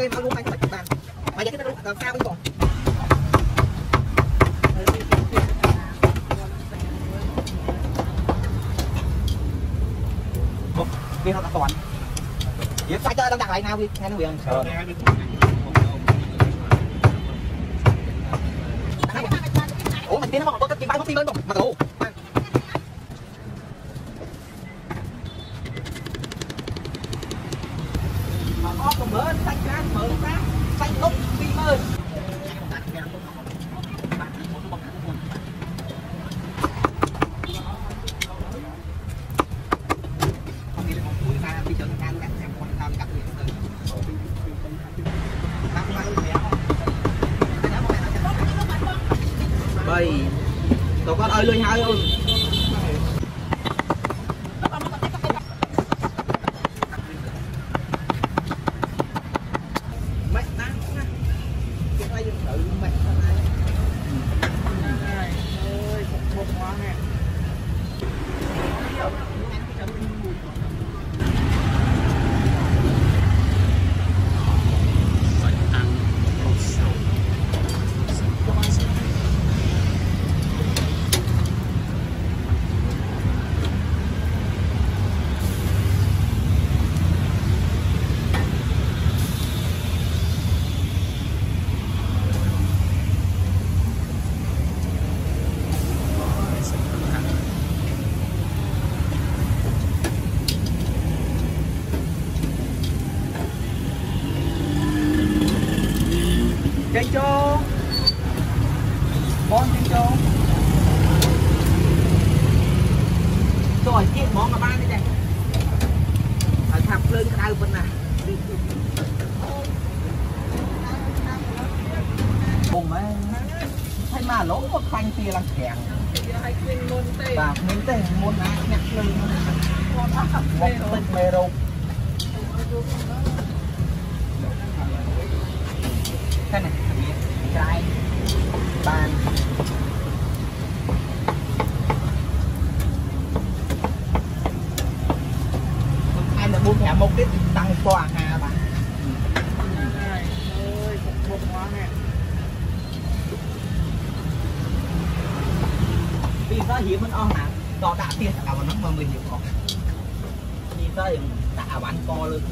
game áo luôn anh phải bàn mày giờ cái nó làm sao bây giờ vì nó là toàn việc sai chơi đang đặt lại nào đi nghe nó quyền ủa mình tiến nó có cái bãi lên không mà đủ mà có còn bữa xanh ra mở ra xanh lúc đi ơi bầy tụi con ơi lười hai ơi mẹ nắng nè cái tay dùng thử mẹ này ơi một hóa nè Chanh cho con chanh cho rồi chiếc món là ba đi đây phải thập lên cái đau bên này cùng ấy thay mà lỗ một phanh tia làm kẹn và miếng tê môn á nhặt lên một bên mê rô cái này trái bàn ai là buôn thẻ một cái tăng qua hà bạn ơi một hóa nè vì sao hiếm mình on hả to đã tiền cả vào nó mà mình hiểu không vì sao đã bán co lên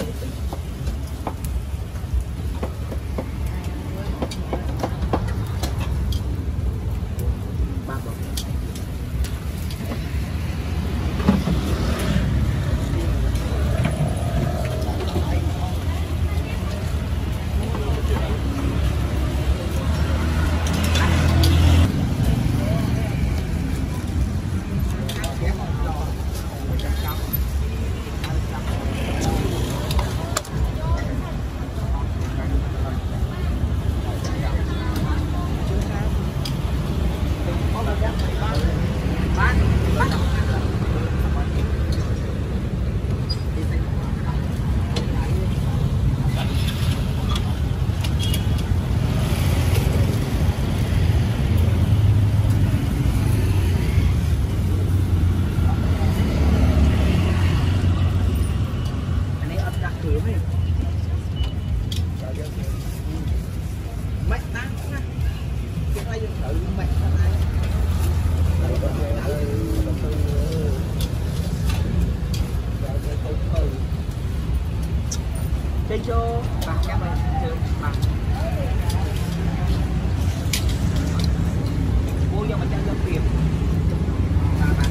cho và các bạn bằng mua cho mình cho dân tiền và bạn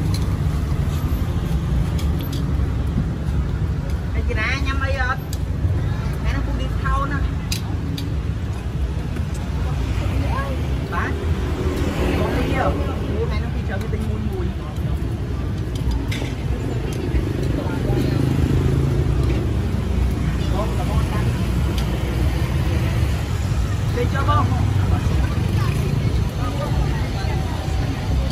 anh chị nè nhâm đi rồi cái nó cũng đi thâu nè bán còn đi nhiều mua này nó đi chờ cái tình mùi mùi cho bông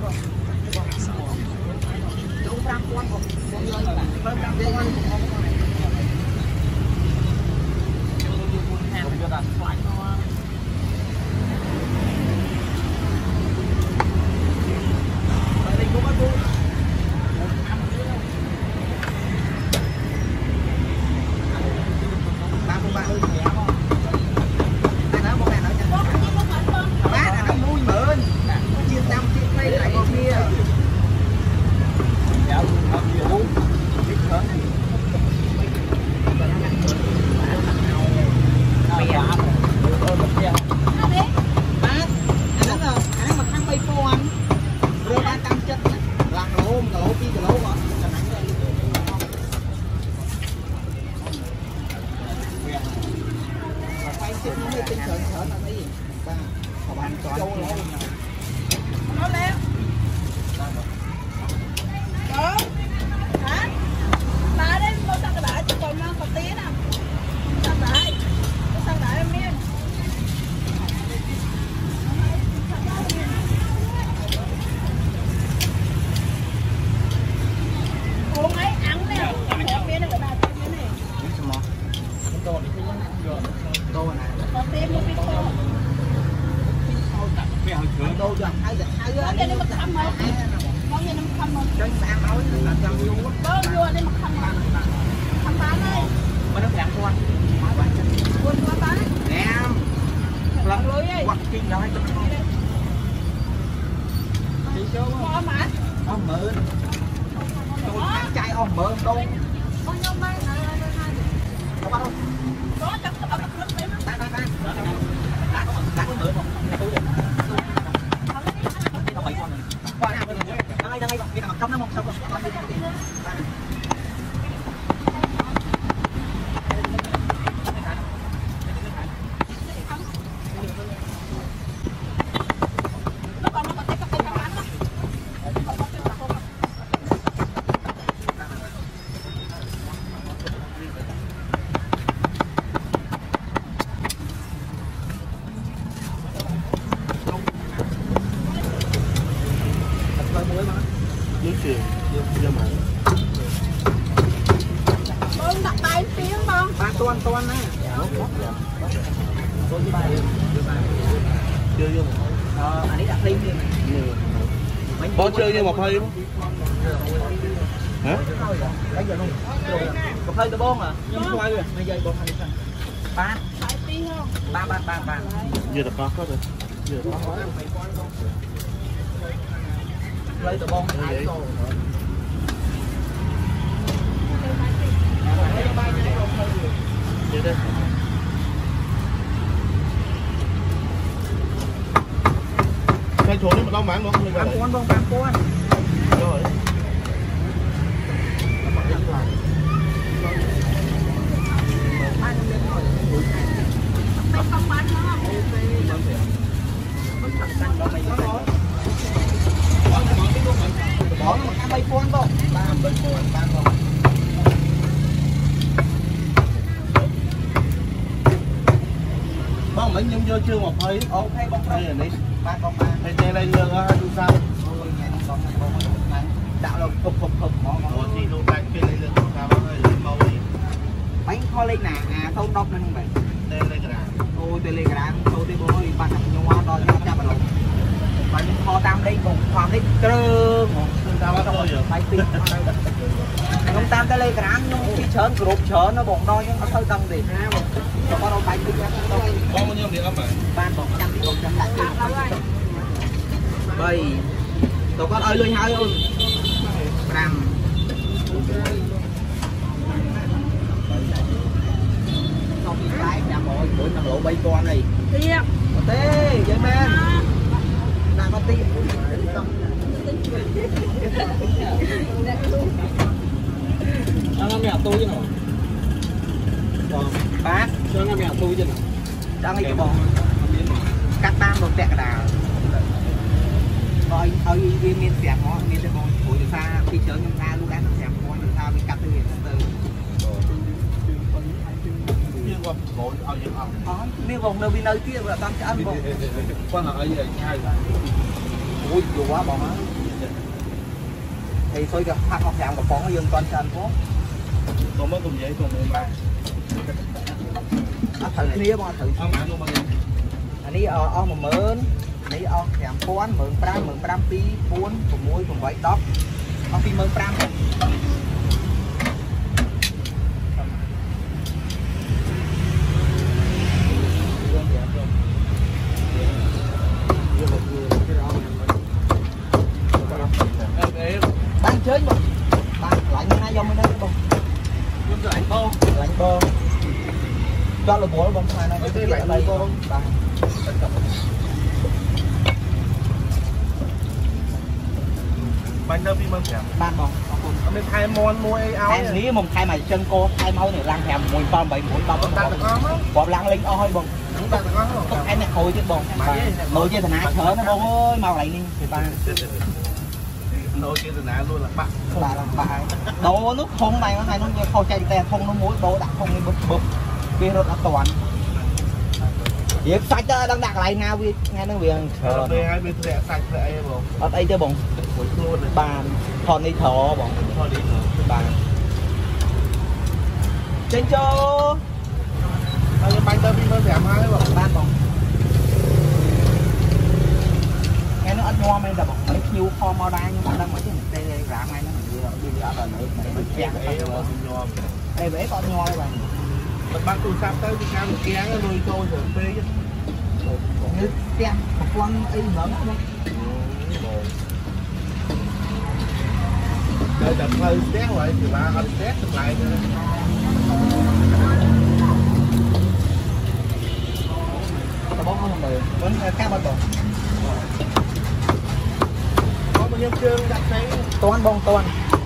Đúng 5 con một người là hơn 5 con. Có chơi như một hơi không? Hả? Một hơi tôi bông à? Nhưng mà quay rồi, bây giờ bông hai lần. Ba. Ba. Giờ là có rồi. Giờ có. Lấy tôi bông hai rồi. Giờ đây. Cái chỗ này mà đâu bán nó không bán con bông bán con rồi bỏ một cái bay con không ba bay con bông lấy nhung vô chưa một hơi ok bông đây là đấy ba con ba hay trên đây nhờ hai đứa sao đạo là phụp ủa thì luôn bạn kia lấy lương sao bao hơi lấy màu đi bánh kho lên nè thâu đốc nên không vậy đây lấy cái nào ôi telegram tôi đi bôi bạn học nhau hoa đòi cho bà luôn bánh kho tam đây cùng khoan đấy trơn sao bắt thôi rồi máy pin không tam telegram nhưng khi chớn group chớn nó bọn đôi nhưng nó hơi tăng gì có đâu bánh pin bao nhiêu điện âm vậy ban bọn trăm thì còn trăm lại bây tụi con ơi lưới hơi ơi làm không đi cái nhà mọi bữa thằng lộ bay con này có tê vậy men đang có tiền Đang ăn mèo tôi chứ nào? bác Đang ăn mèo tôi chứ nào? đang đi bò cắt tam một tẹt đào rồi ở miền xẹp mỏ miền tây bò hồi từ xa khi chở nhân ta lúc đó nó xẹp mỏ từ xa bị cắt từ miền từ nhưng mà bộ ao gì không miếng vòng đâu đi nơi kia là tam ăn vòng quan hệ gì hai ui dù quá bọn á thì tôi gặp phát học hàng một con nó dân con cho anh phố còn mới cùng vậy còn 13 thử kia bọn thử ông ăn luôn bao nhiêu อันนี้เอามาเมินอันนี้เอาแถมป้อนเหมือนปลาปีป้วนผมมวยผมไว้ด็อกเอาปีเมินปลาbán chơi mà bán lạnh hai dòng bên đây bông lạnh bông cho là bố bông hai này cái lạnh đây bông bánh đâu đi mâm kẹo ban bông ông nên thay món mua áo em nghĩ một thay mày chân cô thay máu này lang thèm mùi con bảy mũi con bọt lang linh oi bông em này hồi chứ bông nồi chứ thằng ai thở nó bông ơi màu lại đi thì ba nồi kia từ nãy luôn là bạn đồ nước thùng này nó khâu chay tè thùng nó muối đồ đặt thùng bụp bụp bia rất là toàn việc sạch đang đặt lại nào vì nghe nó việc về hai bên rẻ sạch rẻ bông ở đây chứ bông bàn thon đi thở bông bàn trên cho bánh đâu đi mâm kẹo hai bông ban bông nghe nó ăn ngon mày là bông mấy nhiêu kho mau đai nhưng mà đang mấy cái này rạ mày nó đi ra rồi nữa chén đây bé con ngon đây bạn bác tôi sắp tới Việt Nam kén nuôi tôi rồi phê chứ như chén một con y ngưỡng không đợi đập hơi xét lại thì bà anh xét lại nữa có bóng không được vẫn cá bao tổ có bao nhiêu chương đặt đấy toan bông toan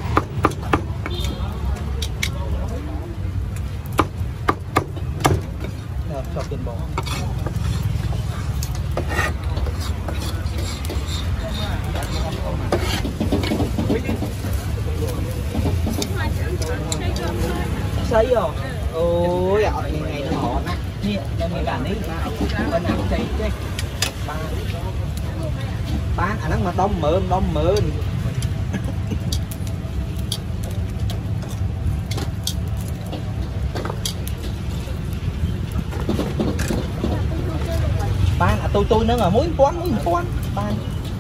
cho tiền bò xây rồi ôi ở ngày nó họ nè nè cho mình cả đấy bên nào chạy chứ bán anh nó mà đông mượn bán à tôi nữa là muối quán bán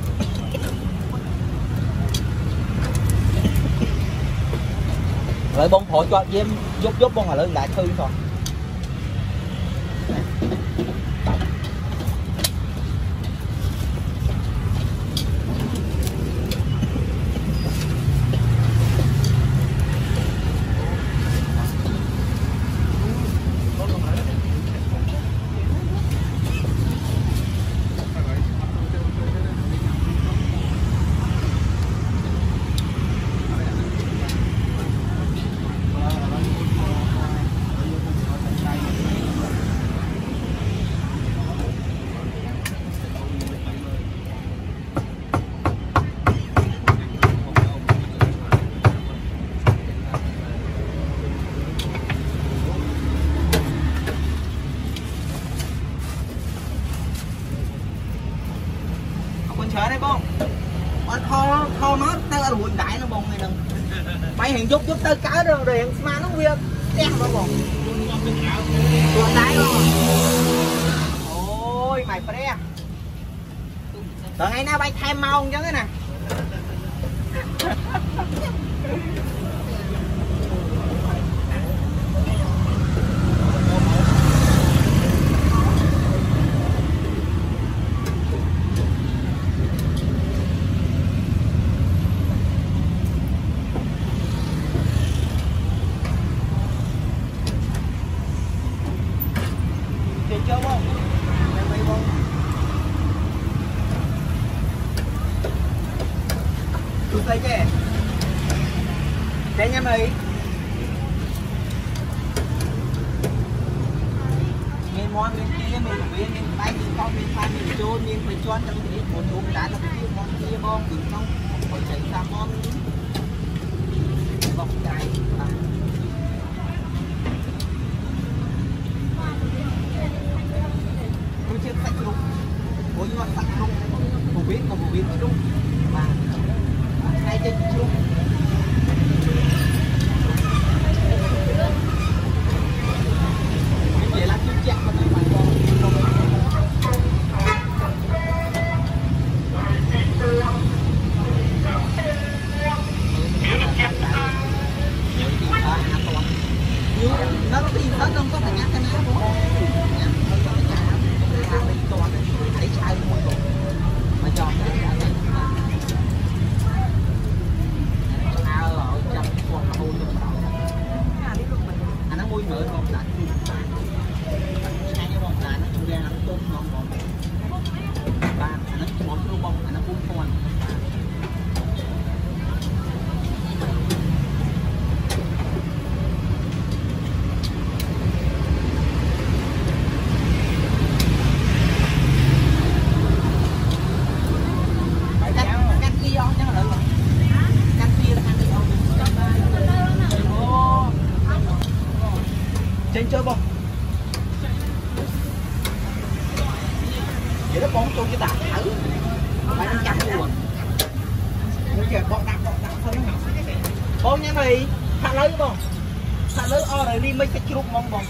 lại bông họ cho em giúp bông là lại thư rồi chờ đấy bông kho nó tao là quỳnh đại nó bông này đừng mày hiện giúp tao cá rồi hiện mà nó việc đen nó bông quỳnh đại rồi ôi mày phải đen từ ngày nào bay thêm mau chứ cái nè đây chứ đây nha mày miền món miền kia miền miền bay miền con miền pha miền trôn miền trôn trong cái một chỗ đã là cái món kia món từ trong phải chạy ra món bọc dài tôi chưa sạch luôn ôi nhưng mà sạch luôn không biết không biết luôn kìa bọ đạp thôi nó ngọc bông nha mày thả lấy bông thả lấy o rồi đi mấy cái chụp mong bông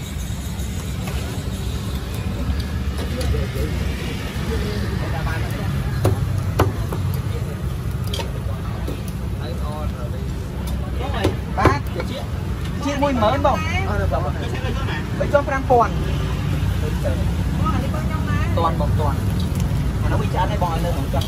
bác chia mùi mớn bông bây cho Frank Pòn toàn bông toàn mà nó bị trả cái bò lên không cho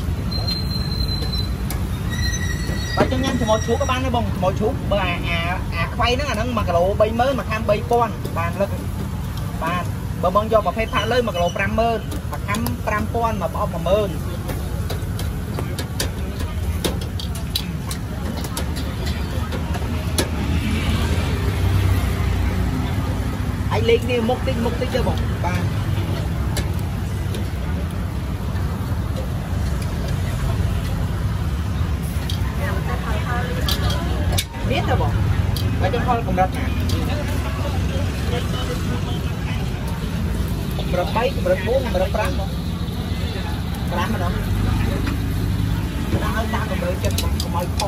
bây cho nhanh thì một chú các bạn nó bông một chú bà quay nó là nó mà cái lỗ bay mới mà tham bay con bàn lên bàn bà bông cho bà phê thả lên mà cái lỗ pram mơn mà tham pram con mà bỏ mà mơn anh lên đi mục tích cho bông bàn biết rồi bọn phải cho con cùng đặt bật bay bật bốn bật pram mà đó đang ở ta còn đợi chân còn mày không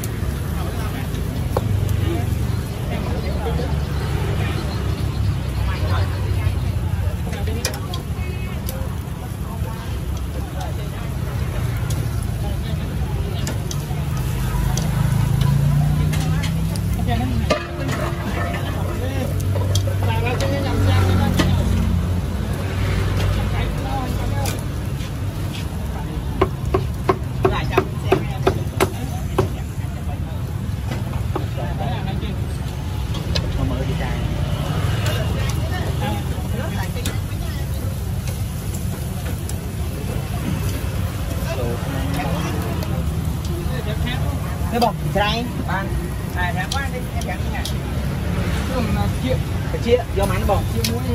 cái bông trai ban này thằng quá đi em chẳng nha chia do mắn bông chia muối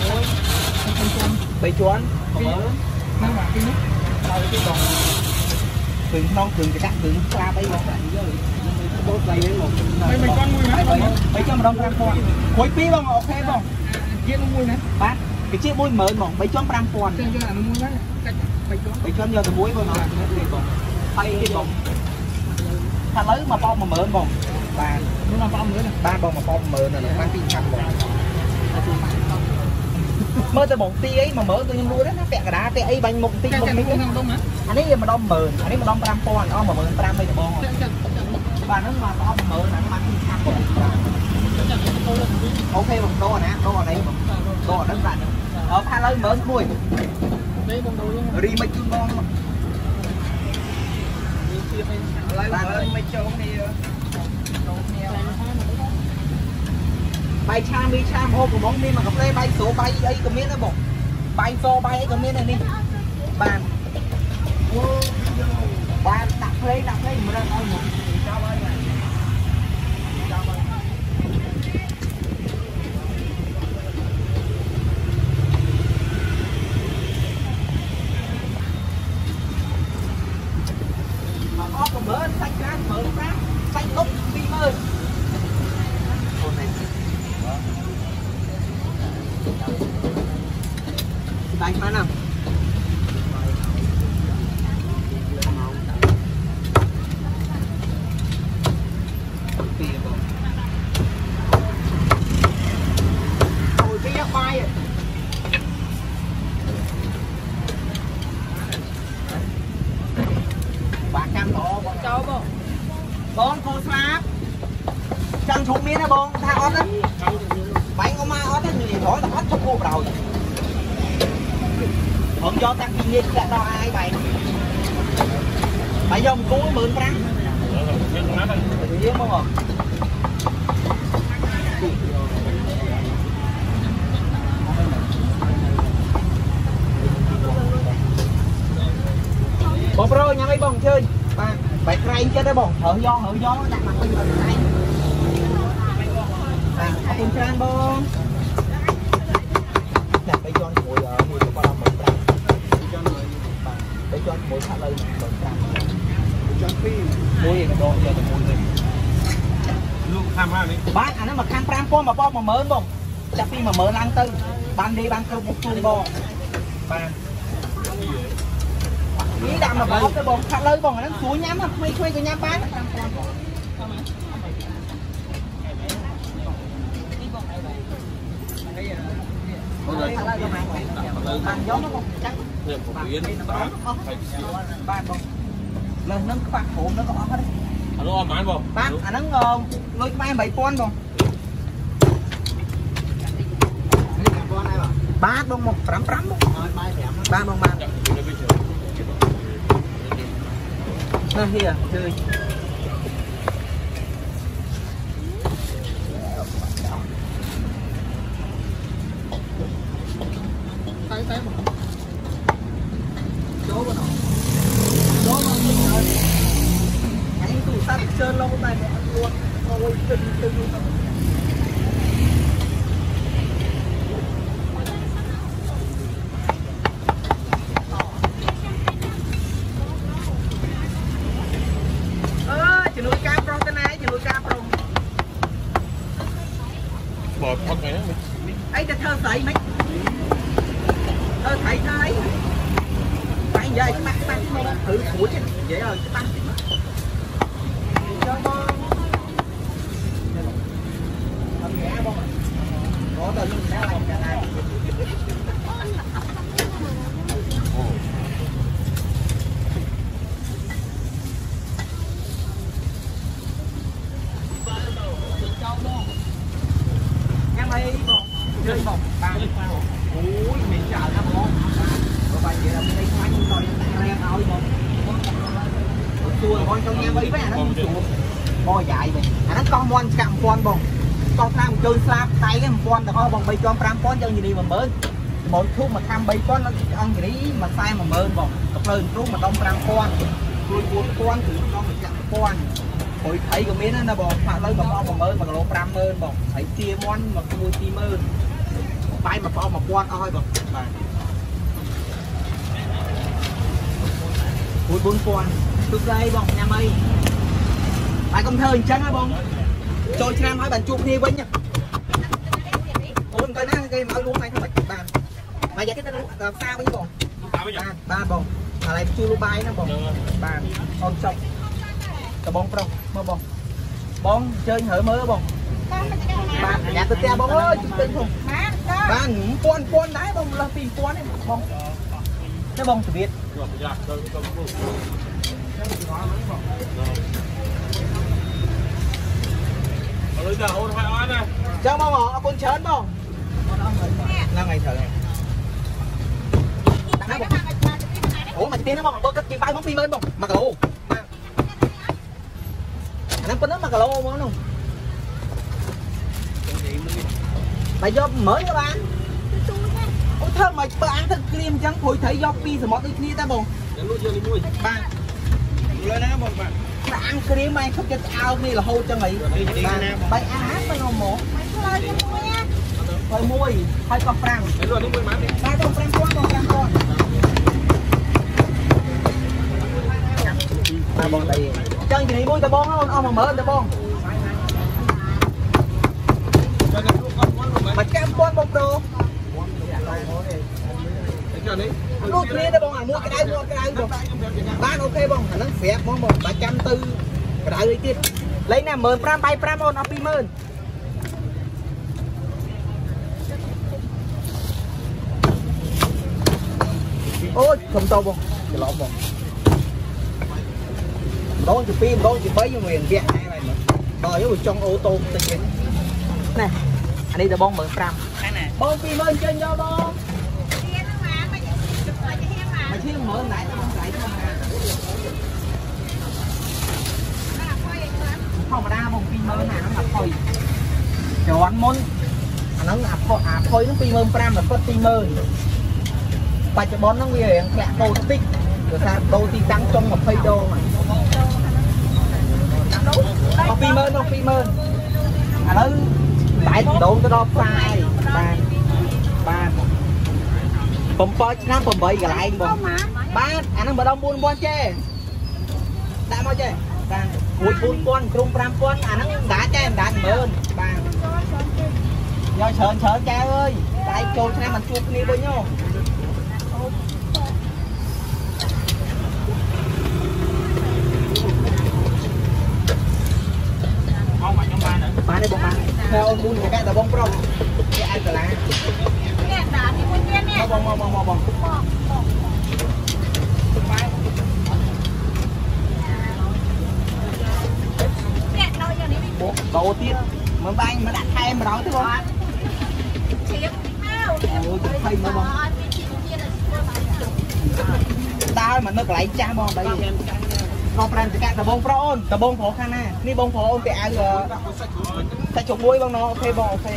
bầy chuối nó mà cái nước sau cái bông thường non thường cái cắt thường qua bay bông đốt bay đến một mấy con mùi mấy cho mà đông ram con khối pí bông ok bông chia nó mùi này bát cái chia muối mới bông mấy chón ram con mấy chón giờ từ muối bông nó bay cái bông thà lấy mà bông mà mượn bông ba nó là bông nữa nè ba bông mà bông mượn là mang tin thằng bông mơ tới bông tí ấy mà mượn tôi nhân nuôi đó nó vẹn cả đá tí ấy bánh một tí bông mấy cái anh ấy mà đông mượn anh ấy mà đông ram con nó mà mượn ram mấy cái bông và nó mà bông mượn là nó mang tin thằng bông ok bông đô nè đô ở đây đô ở đất bạn ở pha lấy mượn nuôi đi mấy chú con mấy chỗ này bay cha mi cha hô của bóng đi mà gặp đây bay số bay ấy có miếng đó bụng bay so bay ấy có miếng này đi bàn bàn đặt lấy mà ra thôi một sao bay này có còn bớt xanh cá mở ra xanh lúc đi ơi đánh phá nào ôi cái áo bay à bà cam bộ bọn cháu bông bông cô slap chân xuống miếng đó bông tha ót đó bánh có ma ót đó người hỏi là ót cho cô rồi không cho tặng kinh nghiệm đã đo ai bày bày dòng cú mượn trắng tự không hả bông rồi nhà mấy bông chơi bày cray chơi đấy bông hở gió đặt mặt bên này cùng trang bông nè bây giờ mùi của con làm mượn trắng bây giờ mùi thả lên mượn trắng mùi cái đồ giờ mùi này luôn tham ha đấy bán anh nó mà khăn pram con mà bom mà mớn bông chắc khi mà mớn ăn tư ban đi ban không một chuông bò ban Ý đạm mà bỏ cái bông khát lấy bông nó suối nhắm á, mấy khuê cái nhắm bán. Bạn gió nó không chắc. Bạn bông. Lần nó phát hồn nó có hết đấy. Nó bán không? Bán, nó lôi cái 7 con bông. Ba bông một trăm bông. Ba bông ba. Nè hier chơi. Tay một. Chỗ vào nó. Chỗ vào nó. Anh tủ sắt trơn lâu này mẹ luôn. Ôi từng. Bỏ con này ấy đã thơ thấy mấy thấy phải giờ bắt thử của chứ vậy rồi bắt cho con có tên luôn đã làm cả này chơi bóng ba ui mình chờ nó bóng rồi phải vậy là mình đi khoai chúng tôi đang leo thôi bóng chùa con trong nhà mấy với nó chùa bo dại vậy nó con mon chạm con bóng con tham chơi slap tay cái con được không bóng bay cho 5 con chơi gì đi mà mới một thuốc mà tham bay con nó ăn gì đấy mà sai mà mơn bóng tập lên lúc mà đông 5 con tôi 4 con thì con phải chạm con hồi thấy cái miếng nó bóng phạt lấy mà con mà mơn mà lỗ 5 mơn bóng thấy chia mon mà tôi chia mơn bay mà con mà quan ơi bông cuối 4 con từ đây bông nhà mây bài công thơ chân hả bông trôi nam hỏi bạn chụp đi với nhá ôn cái nó cái nói luôn này không phải bàn mà vậy cái nó sao với bông ba bông mà lại chưa lu bay nó bông bàn con sông cái bông prong mơ bông bông chơi hở mơ bông bạn nhà tôi bông ơi chúng tin không bạn con đá bông là tìm con em bông cái bông từ Việt cho bông họ con chớn bông là ngày thở này ủa mà tiên nó bông tôi cất chị bay bóng phim ơn bông mặc lô anh con nó mặc lô mà không mày do mới các bạn ôi thơm mày bạn thật cream trắng phổi thấy do pi rồi món đi kia ta bông bạn lên đó bông bạn ăn cream mày không cho ao đi là hôi cho mày bạn ăn hát mày ngon mổ thôi mui thôi con franc ba con franc con ba bông đây chân gì mui ta bông không ông mà mở ta bông mà cam con bông đồ luôn kia đó bông à mua cái đáy bông bán ok bông nó xẹp bông 340 cái đáy đi tiếp lấy nè 10 pram bay pram on opi mơn ôi không to bông cái lọ bông đó chụp phim đó chụp bấy nguyên việt này rồi với trong ô tô tình nè anh đi từ bông 10 pram bông phim ơn trên do bông mày chứ mở lại tao không lại không mà đa bông phim ơn này nó là thôi cho anh muốn nó thôi nó phim ơn pram là có phim ơn bài cho bón nó nguy hiểm kẹt đô tích rồi sao đô thì tăng trong một phây đô mà không phim ơn không phim ơn nó lại đổ cái đó sai ba bông bơi nó bông bơi cả lại bông ba anh đang bờ đông buôn buôn chê đã mau chê cuối buôn con krum pram con anh đang đá chê đá mơn ba do sợ cha ơi tại trốn xem mình chụp đi bao nhiêu đâu buôn cái tao bông pro cái ăn lá nè đá thì muốn tiên nè bông nè đâu giờ đi bộ tiết mà banh mà đặt hai em mà đó thế không chiếc ao thay mà bông tao mà nó lại cha bông đây con pran cái tao bông pro tao bông phổ khăn nè ní bông phổ cái ăn ta chụp muối bông nó ok bông ok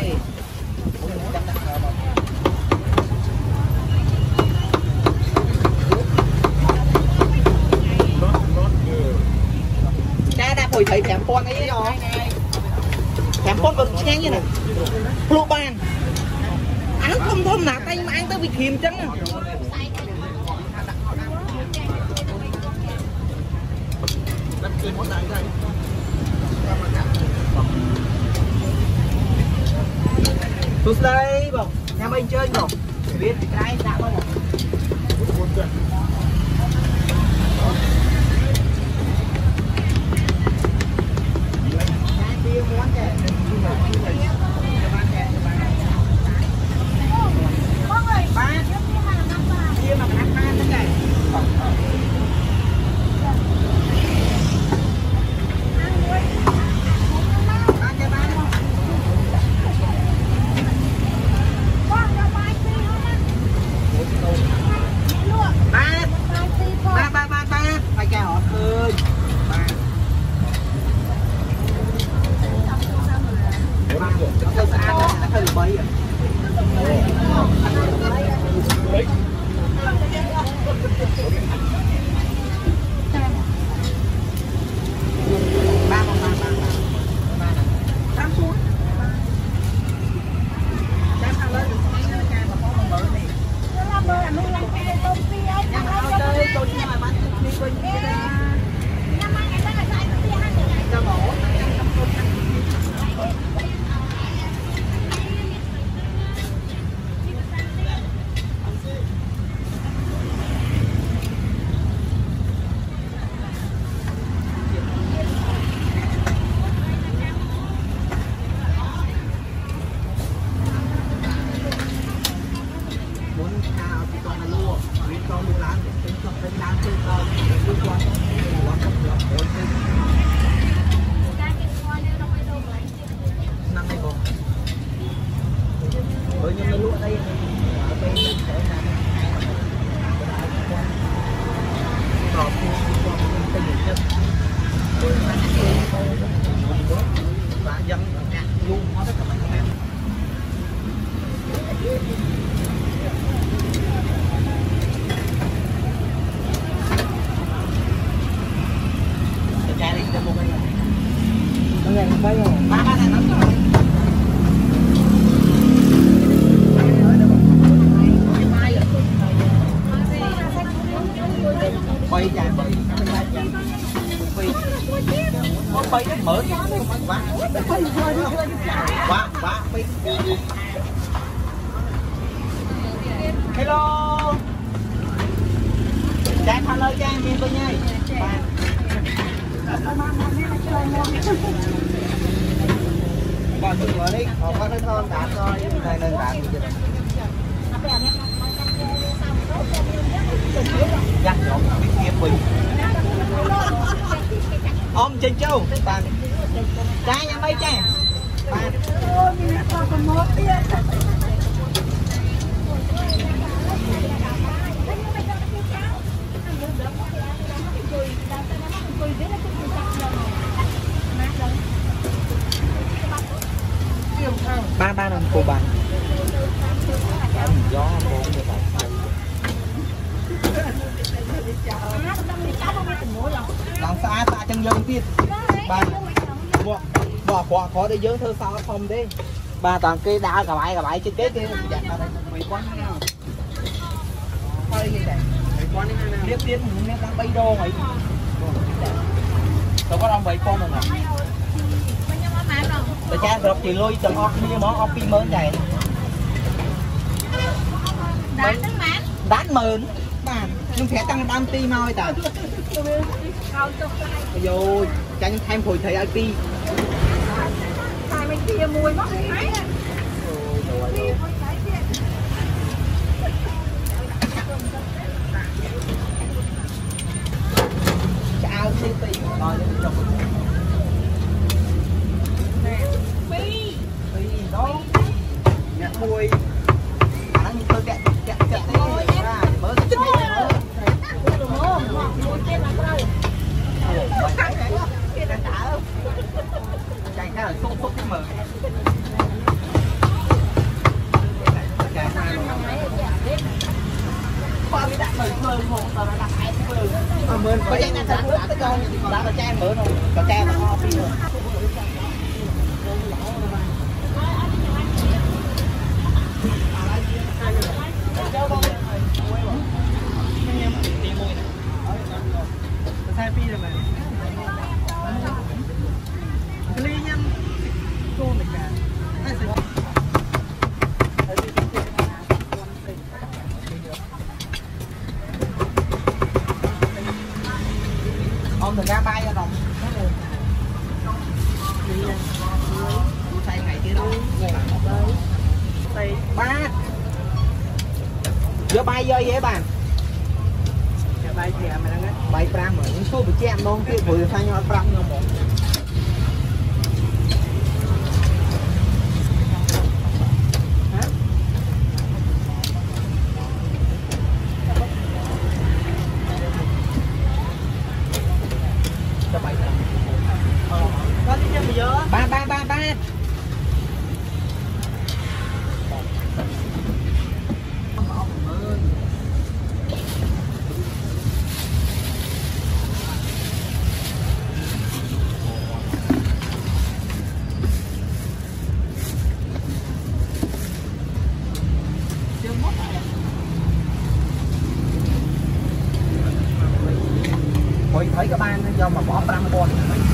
đã hồi thấy thèm con ấy rồi thèm con vẫn nhanh như này lụ bàn ăn không thơm nạt tay mà ăn tới bị thìm chân tôi đây bông nhà mình chơi rồi biết cái đã không hello chạy thằng ơi chạy miền tôi nhây còn tôi gọi đi còn có cái thôn đạn thôi này nên đạn dắt trộn biết kiếm mình ôm trên châu bạn trái nhà mấy trái bạn ba năm cô bạn gió làm xa xa chân dân tiết ba bỏ quả khó để dướng thơ sao không đi ba toàn cái đá cả bãi trên kế kia mấy quán nào tiếp tiến mình đang bay đô mấy tôi có đông vậy con rồi nè tôi cha rồi chị lôi từng ốc như món ốc pin mớn này đán mớn bạn nhưng phải tăng đam ti môi tờ rồi tranh thêm hồi thầy IT kia mùi mất máy chào xí tì rồi chồng phi đó nhạc mùi nó như tôi kẹt kẹt kẹt thế ra bớt cái chân này mùi kia là đâu chạy ra là xúc xúc cái mờ qua cái đặt mờ mờ một tờ nó đặt hai mờ mờ có chạy ra sang nước tới con đã có chai mỡ rồi có chai mà ho phi rồi sai phi rồi mà ly nhâm cô mình cả ông thường ra bay ra đồng say ngày kia đâu ba vô bay vô vậy bạn bay thì mày đang bay pram mà những số bị chém luôn kia vừa sang nhau pram nhau một ba ba ba ba hồi thấy các bạn do mà bỏ pram con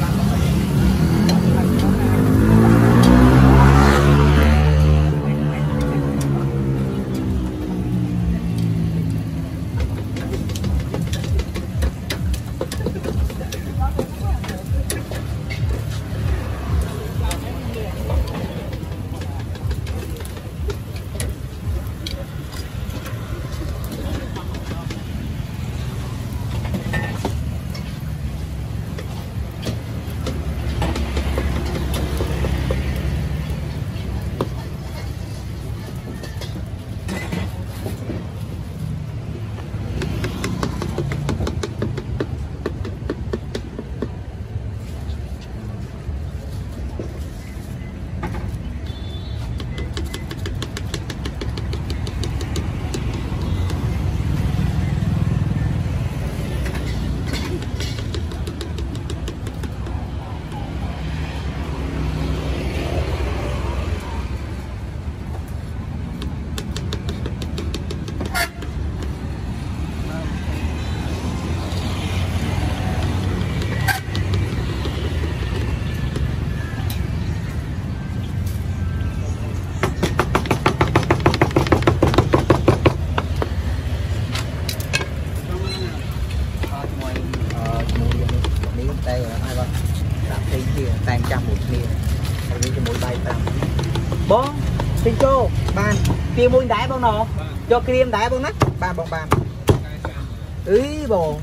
bông xin cô bàn kia muôn đá bông nọ cho kia đá bông nách bàn bông bàn ý bông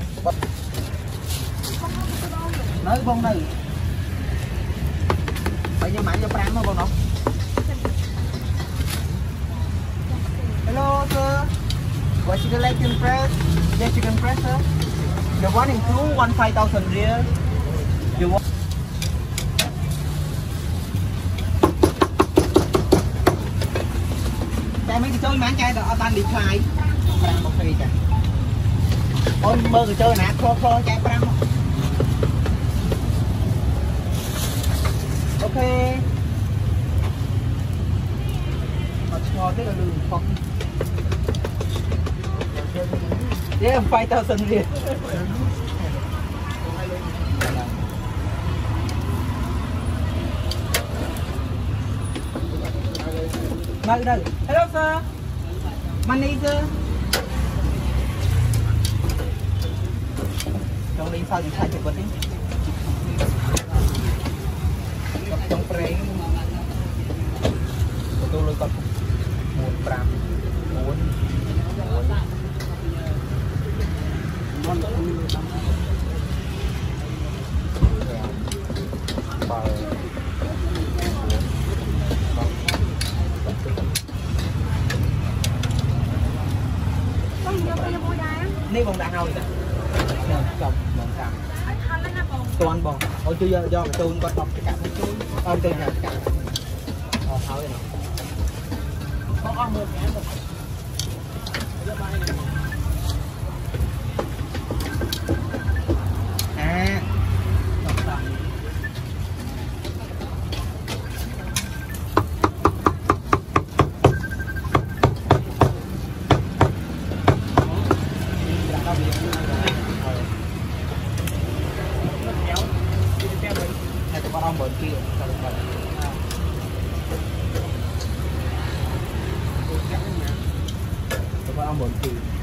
nói bông này bao nhiêu mảnh cho pram không bông nọ hello sir what should I like to press yes you can press sir the one in two 15,000 real you want mấy cái chơi máng chai đó tan đi khai pram một cây kìa ôi mơ cái chơi nè kho kho chai pram ok mà cho tức là đường không yeah 5,000 riêng Mời đây. Hello sir. Money sir. Trong đi sao thì thay chụp đi. Trong pre. tôi do cái tôi có đọc cái cả cái tôi tôi cả cả tháo đây nào có ăn được nhé à con ông bên kia con ông bên kia